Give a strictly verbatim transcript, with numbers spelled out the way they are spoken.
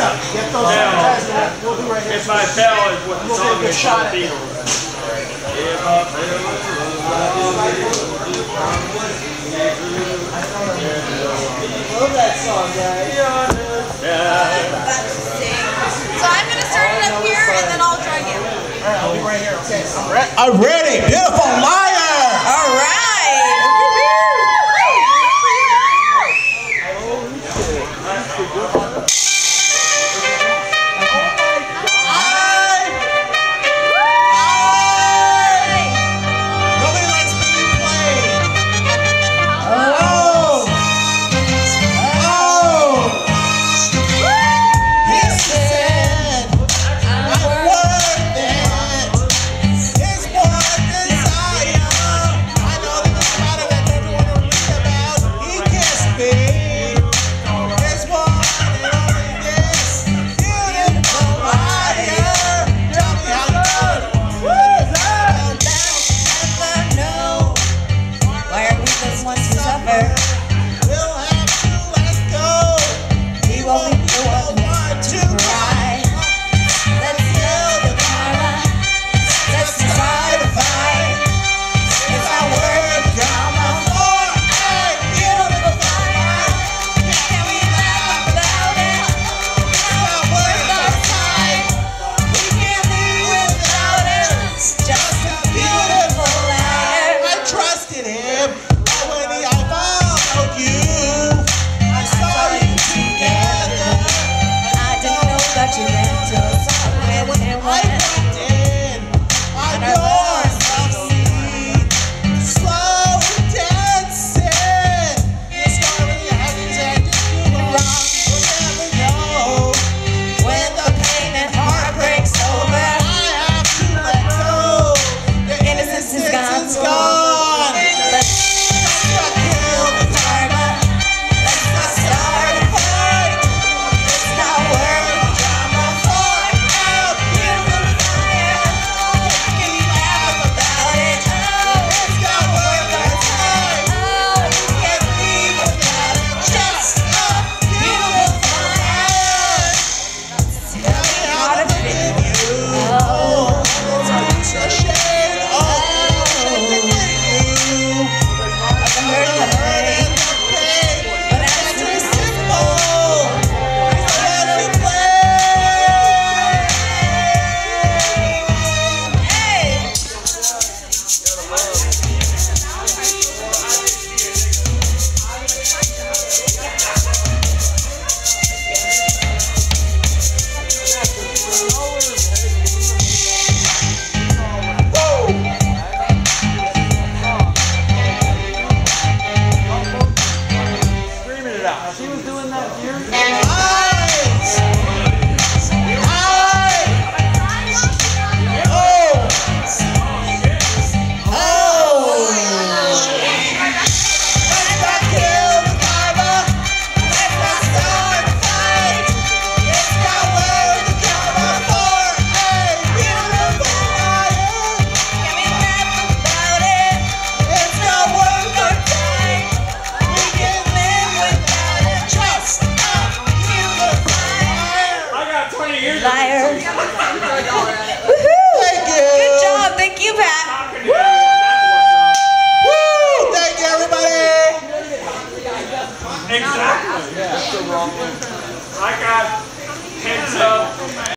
Get those guys, we'll do right here. If I fell is what the We'll song get a is shot on at the it. If I fell, love that song, guys. So I'm going to start it up here and then I'll join you. Alright, I'll be right here. Okay, I'm ready. I'm ready. Beautiful liar. All right. Liar.